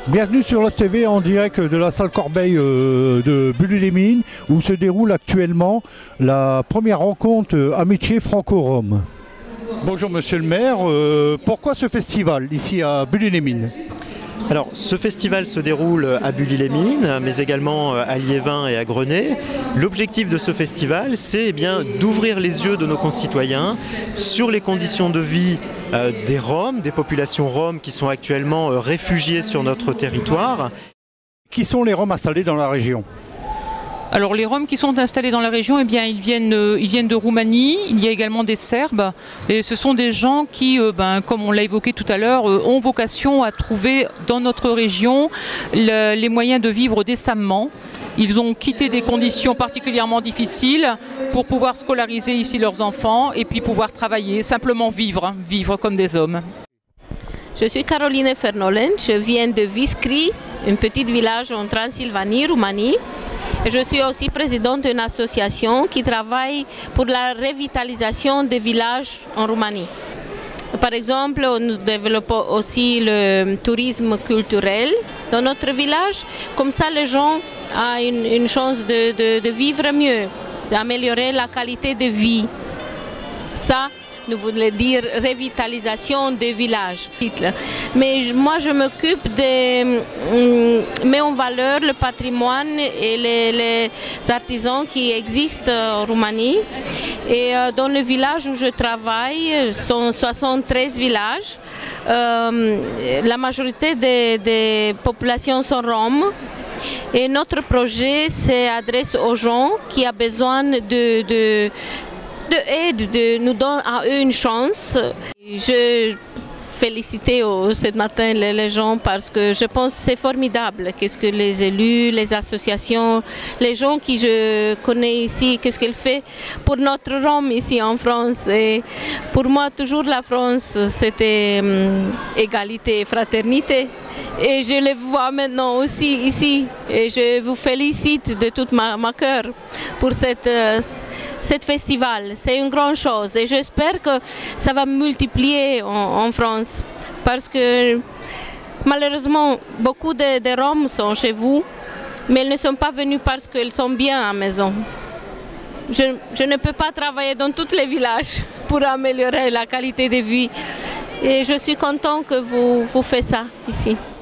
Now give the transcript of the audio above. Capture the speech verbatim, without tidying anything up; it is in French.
Bienvenue sur l'Os T V en direct de la salle Corbeil euh, de Bully-les-Mines où se déroule actuellement la première rencontre euh, Amitié Franco-Rome. Bonjour monsieur le maire, euh, pourquoi ce festival ici à Bully-les-Mines? Alors, ce festival se déroule à Bully-les-Mines, mais également à Liévin et à Grenay. L'objectif de ce festival, c'est eh bien d'ouvrir les yeux de nos concitoyens sur les conditions de vie euh, des Roms, des populations roms qui sont actuellement euh, réfugiées sur notre territoire. Qui sont les Roms installés dans la région? Alors les Roms qui sont installés dans la région, eh bien, ils, viennent, euh, ils viennent de Roumanie, il y a également des Serbes, et ce sont des gens qui, euh, ben, comme on l'a évoqué tout à l'heure, euh, ont vocation à trouver dans notre région le, les moyens de vivre décemment. Ils ont quitté des conditions particulièrement difficiles pour pouvoir scolariser ici leurs enfants et puis pouvoir travailler, simplement vivre, hein, vivre comme des hommes. Je suis Caroline Fernolen, je viens de Viskri, un petit village en Transylvanie, Roumanie. Je suis aussi présidente d'une association qui travaille pour la revitalisation des villages en Roumanie. Par exemple, nous développons aussi le tourisme culturel dans notre village. Comme ça, les gens ont une, une chance de, de, de vivre mieux, d'améliorer la qualité de vie. Ça, nous voulons dire revitalisation des villages. Mais moi, je m'occupe de mettre en valeur le patrimoine et les, les artisans qui existent en Roumanie. Et dans le village où je travaille, ce sont soixante-treize villages. Euh, la majorité des, des populations sont roms. Et notre projet s'adresse aux gens qui ont besoin de, de de aide, de nous donner à eux une chance. Je félicite ce matin les gens parce que je pense que c'est formidable qu'est-ce que les élus, les associations, les gens qui je connais ici, qu'est-ce qu'ils font pour notre Rome ici en France. Et pour moi, toujours la France, c'était hum, égalité et fraternité. Et je le vois maintenant aussi ici. Et je vous félicite de tout ma, ma cœur pour cette, euh, cette festival. C'est une grande chose et j'espère que ça va multiplier en, en France. Parce que malheureusement, beaucoup de, de Roms sont chez vous, mais ils ne sont pas venus parce qu'ils sont bien à la maison. Je, je ne peux pas travailler dans tous les villages pour améliorer la qualité de vie. Et je suis contente que vous, vous faites ça ici.